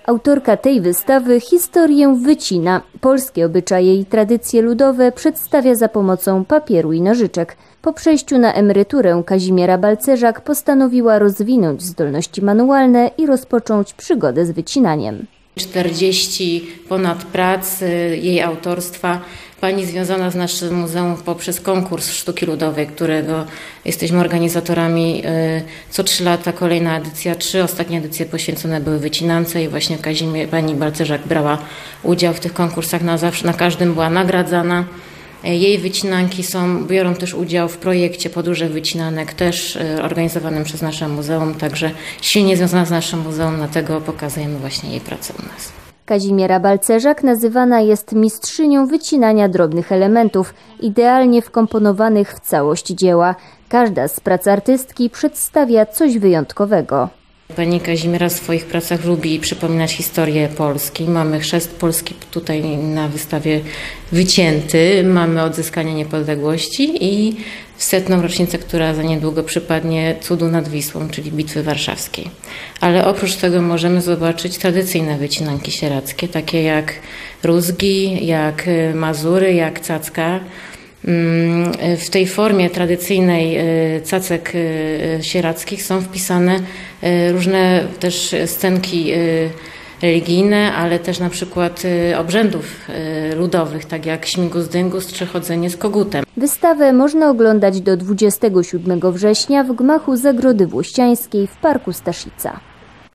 Autorka tej wystawy historię wycina. Polskie obyczaje i tradycje ludowe przedstawia za pomocą papieru i nożyczek. Po przejściu na emeryturę Kazimiera Balcerzak postanowiła rozwinąć zdolności manualne i rozpocząć przygodę z wycinaniem. 40 ponad prac jej autorstwa. Pani związana z naszym muzeum poprzez konkurs sztuki ludowej, którego jesteśmy organizatorami. Co 3 lata kolejna edycja, 3 ostatnie edycje poświęcone były wycinance i właśnie pani Balcerzak brała udział w tych konkursach, na każdym była nagradzana. Jej wycinanki biorą też udział w projekcie Podróże Wycinanek, też organizowanym przez nasze muzeum, także silnie związana z naszym muzeum, dlatego pokazujemy właśnie jej pracę u nas. Kazimiera Balcerzak nazywana jest mistrzynią wycinania drobnych elementów, idealnie wkomponowanych w całość dzieła. Każda z prac artystki przedstawia coś wyjątkowego. Pani Kazimiera w swoich pracach lubi przypominać historię Polski. Mamy chrzest Polski tutaj na wystawie wycięty, mamy odzyskanie niepodległości i w 100. rocznicę, która za niedługo przypadnie cudu nad Wisłą, czyli Bitwy Warszawskiej. Ale oprócz tego możemy zobaczyć tradycyjne wycinanki sieradzkie, takie jak rózgi, jak mazury, jak cacka. W tej formie tradycyjnej cacek sierackich są wpisane różne też scenki religijne, ale też na przykład obrzędów ludowych, tak jak śmigus-dyngus czy chodzenie z kogutem. Wystawę można oglądać do 27 września w gmachu Zagrody Włościańskiej w Parku Staszica.